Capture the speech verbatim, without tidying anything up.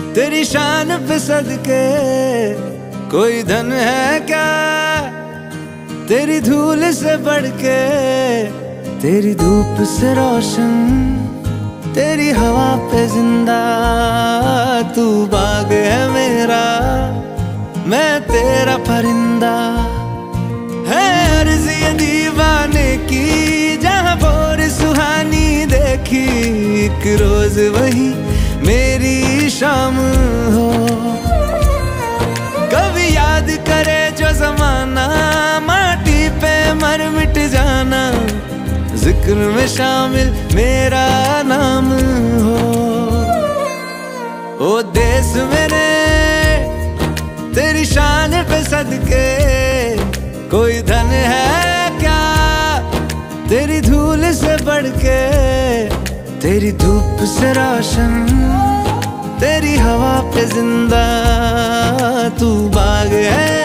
तेरी शान पे सदके कोई धन है क्या, तेरी धूल से बढ़ के, तेरी धूप से रोशन, तेरी हवा पे जिंदा। तू बाग है मेरा, मैं तेरा परिंदा। है अर्ज़ ये दीवाने की, जहाँ भोर सुहानी देखी, एक रोज वही मेरी शाम हो। कभी याद करे जो जमाना, माटी पे मर मिट जाना, जिक्र में शामिल मेरा नाम हो। ओ देश मेरे तेरी शान पे सदके कोई धन है क्या, तेरी धूल से बढ़ के, तेरी धूप से रोशन, तेरी हवा पे जिंदा। तू बाग है